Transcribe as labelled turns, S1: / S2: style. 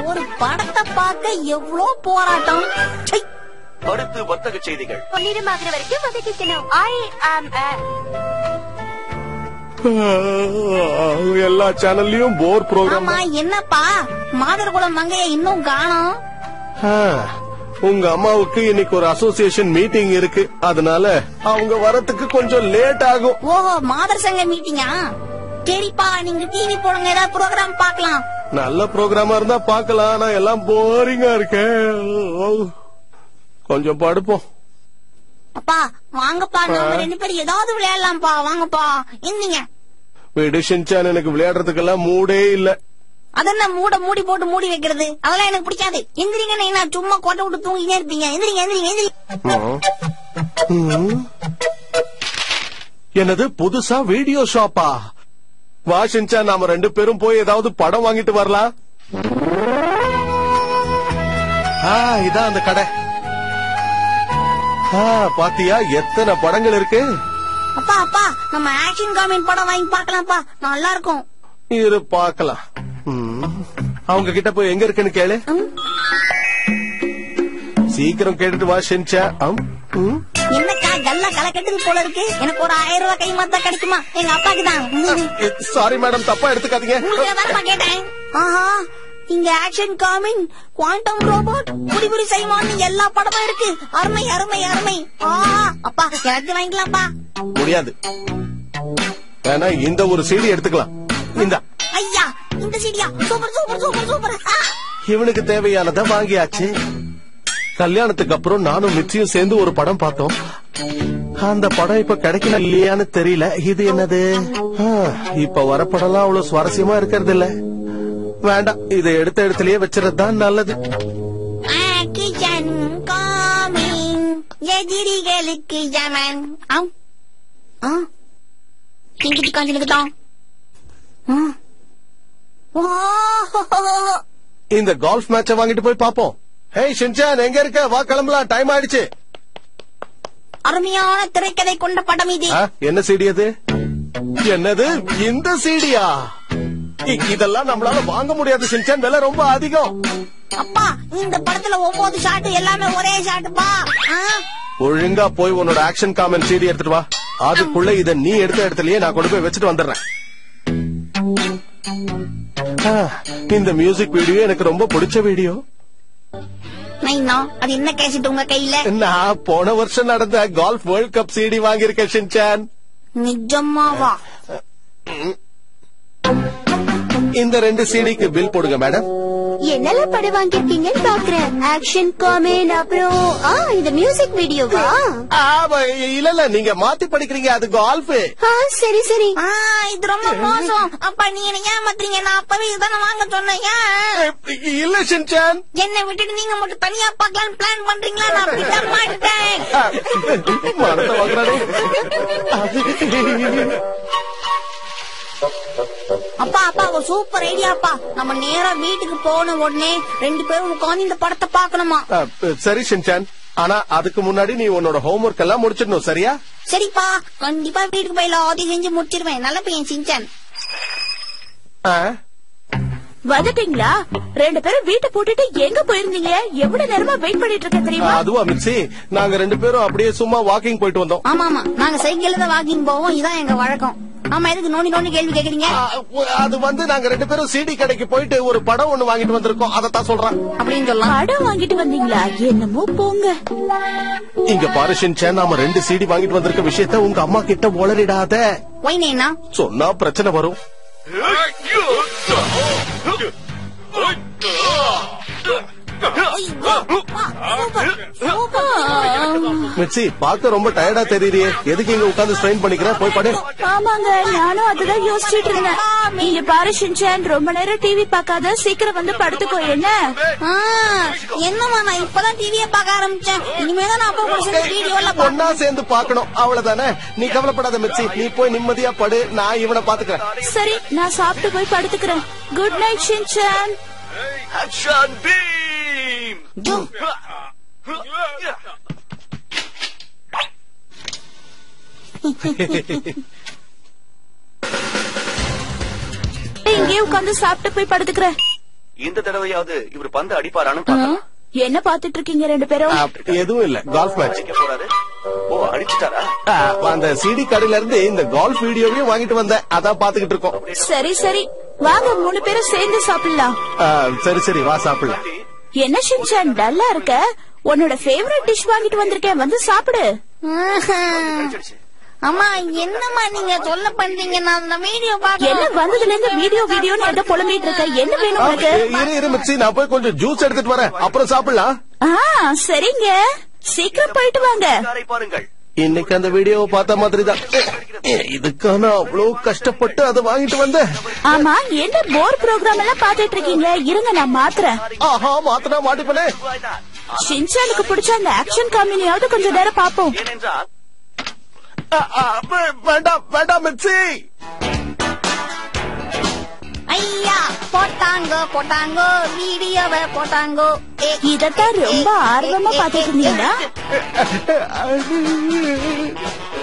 S1: ஒரு படத்தை பார்க்க எவ்வளோ போராட்டம்.
S2: அடுத்து வர்த்தக செய்திகள்.
S3: பொன்னிறமாகிற வரைக்கும் வதக்கிக்கணும்.
S4: எல்லா சேனல்லயும் போர் ப்ரோக்ராம்.
S1: என்னப்பா மாதர்குலம் மங்கைய இன்னும் காணோம்?
S4: உங்க அம்மாவுக்கு இன்னைக்கு ஒரு அசோசியேஷன் மீட்டிங் இருக்கு, அதனால அவங்க வரத்துக்கு கொஞ்சம் லேட் ஆகும்.
S1: ஓஹோ, மாதர் சங்க மீட்டிங்கா? சரிப்பா, நீங்க டிவி போடுங்க, ஏதாவது ப்ரோக்ராம் பாக்கலாம்.
S4: நல்ல ப்ரோக்ராமா இருந்தா பாக்கலாம், ஆனா எல்லாம் போரிங்கா இருக்கு. கொஞ்சம் படுப்போம்.
S1: அப்பா வாங்கப்பா, நம்ம 2 பேரும் ஏதாவது விளையாடலாம்ப்பா. வாங்கப்பா, எந்திங்க.
S4: வீடு ஷின்சான், எனக்கு விளையாடுறதுக்கெல்லாம் மூடே இல்ல.
S1: அதென்ன மூடி போட்டு மூடி வைக்கிறது, அதெல்லாம் எனக்கு பிடிக்காது. எந்திரிங்க, நான் சும்மா கொட்டை விட்டு தூங்கினே இருப்பீங்க. எந்திரிங்க எந்திரிங்க எந்திரிங்க.
S4: என்னது புதுசா வீடியோ ஷாப்பா? வா ஷின்சான், நாம 2 பேரும் போய் ஏதாவது படம் வாங்கிட்டு வரலாம். இதான் அந்த கடை. பாத்தியா எத்தனை படங்கள் இருக்கு.
S1: அப்பா அப்பா, நம்ம ஆக்ஷன் காமெடி படம் வாங்கி பாக்கலாம்ப்பா, நல்லா இருக்கும்.
S4: இரு பாக்கலாம். அவங்க கிட்ட போய் எங்க இருக்குன்னு கேளு. சீக்கிரம் கேட்டுட்டு வா ஷின்சான்.
S1: என்னக்கா கல்லா களை கட்டுது போல இருக்கு. எனக்கு ஒரு 1000 ரூபாய் கை மாத்தா கிடைக்குமா? எங்க அப்பாக்கு தான்.
S4: சாரி மேடம், தப்பா எடுத்துக்காதீங்க.
S1: கேட்டேன். ஆஹா, இங்க ஆக்ஷன் காமிங், குவாண்டம் ரோபோட், புடி செய்வான், எல்லா படமும் இருக்கு. அருமை அருமை அருமை. அப்பா எனக்கு வாங்கிக்கலாம்ப்பா.
S4: முடியாது, வேணா இந்த ஒரு சீடி எடுத்துக்கலாம். இந்த
S1: ஐயா, இந்த சீடியா? Super super super super.
S4: இவனுக்கு தேவையானதை வாங்கியாச்சு. கல்யாணத்துக்கு அப்புறம் நானும் மிச்சியும் சேர்ந்து ஒரு படம் பார்த்தோம். அந்த படம் இப்ப கிடைக்கல இல்லையான்னு தெரியல. இது என்னது? இப்ப வர படம்லாம் அவ்வளவு சுவாரஸ்யமா இருக்கிறது இல்ல. வேண்டாம், இதை எடுத்த இடத்துலயே வச்சுறதுதான் நல்லது.
S1: எதிரிகளுக்கு ஜமன்.
S4: இந்த கால்ஃப் மேட்ச வாங்கிட்டு போய் பாப்போம். ஹே ஷின்சான், எங்க இருக்க? வா கிளம்பலாம், டைம் ஆயிடுச்சு.
S1: அருமையான திரைக்கதை கொண்ட படம் இது.
S4: என்ன சீடி அது? என்னது இந்த சீடியா? இதெல்லாம் நம்மளால வாங்க முடியாது ஷின்சான், விலை ரொம்ப அதிகம்.
S1: அப்பா, இந்த படத்துல 9 ஷாட் எல்லாமே ஒரே ஷாட்டுப்பா.
S4: ஒழுங்கா போய் உன்னோட ஆக்ஷன் காமெண்ட் சீடி எடுத்துட்டு வா. அதுக்குள்ள இத நீ எடுத்த இடத்துலயே நான் கொண்டு போய் வச்சுட்டு வந்துடுறேன். இந்த மியூசிக் வீடியோ எனக்கு ரொம்ப பிடிச்ச வீடியோ.
S1: அது என்ன கேசட் உங்க கையில?
S4: நான் போன வருஷம் நடந்த கால்ஃப் வேர்ல்ட் கப் சீடி வாங்கியிருக்கேன் ஷின்சான்.
S1: நிஜமாவா?
S4: இந்த 2 சீடிக்கு பில் போடுங்க மேடம்.
S3: என்னெல்லாம் படம் வாங்கிருக்கீங்கன்னு பாக்குறேன். ஆக்ஷன் காமெண்ட், அப்புறம் இந்த மியூசிக் வீடியோவா?
S4: இல்ல, நீங்க மாத்தி படிக்கிறீங்க, அது கால்ஃப்.
S3: சரி சரி.
S1: இது ரொம்ப மோசம். அப்பா நீங்க ஏமாத்துறீங்க, நான் அப்பவே இதுதானே வாங்க சொன்னேன்.
S4: இல்ல ஷின்சான்,
S1: என்ன விட்டுட்டு நீங்க மட்டும் தனியா பாக்கலாம்னு பிளான் பண்றீங்களா? நான் விட மாட்டேன்.
S4: மரத்தை வாங்குறானே.
S1: அப்பா அப்பா, ஒரு சூப்பர் ஐடியாப்பா. நம்ம நேரா வீட்டுக்கு போன உடனே 2 பேரும் உட்கார்ந்து இந்த படத்தை பாக்கணுமா?
S4: சரி ஷின்சான், ஆனா அதுக்கு முன்னாடி நீ உன்னோட ஹோம்வொர்க் எல்லாம் முடிச்சிடணும், சரியா?
S1: சரிப்பா, கண்டிப்பா வீட்டுக்கு போய் எல்லாத்தையும் செஞ்சு முடிச்சிருவேன். நல்ல பையன் ஷின்சான்.
S3: வந்துட்டீங்களா? 2 பேரும் வீட்டை போட்டுட்டு எங்க போயிருந்தீங்க? எவ்வளவு நேரமா வெயிட் பண்ணிட்டு இருக்க தெரியுமா?
S4: அதுவா மிக்ஸி, நாங்க 2 பேரும் அப்படியே சும்மா வாக்கிங் போயிட்டு வந்தோம்.
S1: ஆமா ஆமா, நாங்க சைக்கிள்ல தான் வாக்கிங் போவோம், இதான் எங்க வழக்கம். ஆமா, எதுக்கு நோண்டி கேள்வி கேக்குறீங்க?
S4: அது வந்து நாங்க 2 பேரும் சிடி கடைக்கு போயிட்டு ஒரு படம் ஒண்ணு வாங்கிட்டு வந்திருக்கோம், அதத்தான் சொல்றேன்.
S1: அப்படின்னு சொல்லலாம்.
S3: படம் வாங்கிட்டு வந்தீங்களா? என்னமோ போங்க.
S4: இங்க பாரு ஷின்சான், நாம 2 சிடி வாங்கிட்டு வந்திருக்க விஷயத்த உங்க அம்மா கிட்ட உளறிடாத.
S1: ஒய்னேனா
S4: சொன்னா பிரச்சனை வரும். மிச்சி, பார்க்க ரொம்ப டயர்டா தெரியுறியே, எதுக்கு இங்க உட்கார்ந்து ஸ்ட்ரெயின் பண்ணிக்கிற? போய் படு.
S3: ஆமாங்க, நானும் அதுதான் யோசிச்சுட்டு இருந்தேன். நீங்க பாரு ஷின்சான், ரொம்ப நேரம் டிவி பார்க்காத, சீக்கிரம் வந்து படுத்துக்கோ. என்ன
S1: என்னமா, நான் இப்பதான் டிவியை பார்க்க ஆரம்பிச்சேன். இனிமேதான் நான் வீடியோல
S4: ஒன்னா சேர்ந்து பாக்கணும், அவ்வளவுதானே. நீ கவலைப்படாத மிச்சி, நீ போய் நிம்மதியா படு, நான் இவனை பாத்துக்கிறேன்.
S3: சரி, நான் சாப்பிட்டு போய் படுத்துக்கிறேன். Good night Shinchan.
S2: Action Bheem.
S3: இங்கே உட்கார்ந்து சாப்பிட்டு போய் படுத்துக்கிறேன்.
S2: இந்த தடவையாவது இவர் பந்து அடிப்பாரான்னு பார்க்கலாம்.
S3: என்ன பாத்துட்டு இருக்கீங்க ரெண்டு பேரும்?
S4: எதுவும் இல்ல, கால்ஃப் மேட்ச்.
S2: அடிக்க போறாரு. ஓ, அடிச்சுட்டாரா?
S4: அந்த சிடி கடையில இருந்து இந்த கால்ஃப் வீடியோவையும் வாங்கிட்டு வந்தேன், அதான் பாத்துக்கிட்டு இருக்கோம்.
S3: சரி சரி, வாங்க 3 பேரும் சேர்ந்து சாப்பிடலாம்.
S4: சரி சரி, வா சாப்பிடலாம்.
S3: என்ன ஷின்சான் டல்லா இருக்க? உன்னோட ஃபேவரட் டிஷ் வாங்கிட்டு வந்திருக்கேன், வந்து சாப்பிடு.
S1: அம்மா என்னம்மா நீங்க சொல்ல பண்றீங்க? நான் அந்த வீடியோ பாக்க
S3: என்ன வந்ததுல இருந்து வீடியோன்னு எதை புலம்பிட்டு இருக்க? என்ன வேணும் உனக்கு?
S4: இரு மிச்சி, நான் போய் கொஞ்சம் ஜூஸ் எடுத்துட்டு வரேன், அப்புறம் சாப்பிடலாம்.
S3: சரிங்க, சீக்கிரம் போயிட்டு வாங்க.
S2: பாருங்கள்,
S4: இன்னைக்கு அந்த வீடியோவை பார்த்த மாதிரி தான். இதுக்கான அவ்வளவு கஷ்டப்பட்டு அதை வாங்கிட்டு வந்தேன்.
S3: ஆமா, என்ன போர் ப்ரோக்ராம் எல்லாம் பாத்துட்டு இருக்கீங்க? இருங்க நான் மாத்துறேன்.
S4: ஆஹா, மாத்தினா மாட்டிப்பனே.
S3: ஷின்சானுக்கு பிடிச்ச அந்த ஆக்ஷன் காமெடியாவது கொஞ்ச நேரம் பாப்போம்.
S2: ஏனென்றால்
S4: வேண்டாம் மிச்சி.
S1: ஐயா போட்டாங்கோ வீடியோவை போட்டாங்கோ.
S3: இதத்தான் ரொம்ப ஆர்வமா பாத்துட்டு இருந்தீங்களா?